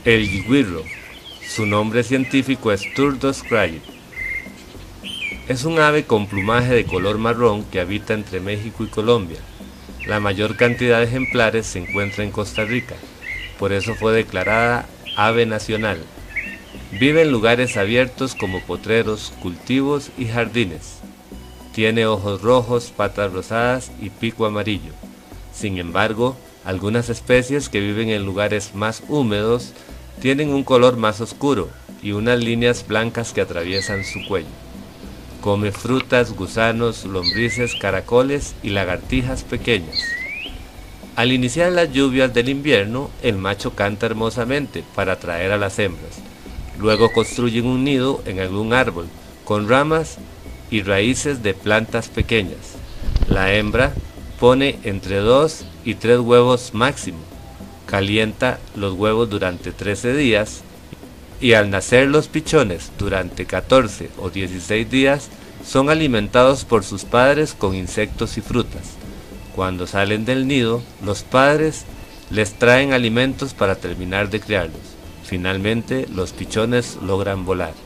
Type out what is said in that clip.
El yigüirro, su nombre científico es Turdus crayi. Es un ave con plumaje de color marrón que habita entre México y Colombia. La mayor cantidad de ejemplares se encuentra en Costa Rica, por eso fue declarada ave nacional. Vive en lugares abiertos como potreros, cultivos y jardines. Tiene ojos rojos, patas rosadas y pico amarillo. Sin embargo, algunas especies que viven en lugares más húmedos tienen un color más oscuro y unas líneas blancas que atraviesan su cuello. Come frutas, gusanos, lombrices, caracoles y lagartijas pequeñas. Al iniciar las lluvias del invierno, el macho canta hermosamente para atraer a las hembras. Luego construyen un nido en algún árbol, con ramas y raíces de plantas pequeñas. La hembra pone entre 2 y 3 huevos máximo. Calienta los huevos durante 13 días y al nacer los pichones durante 14 o 16 días son alimentados por sus padres con insectos y frutas. Cuando salen del nido, los padres les traen alimentos para terminar de criarlos. Finalmente, los pichones logran volar.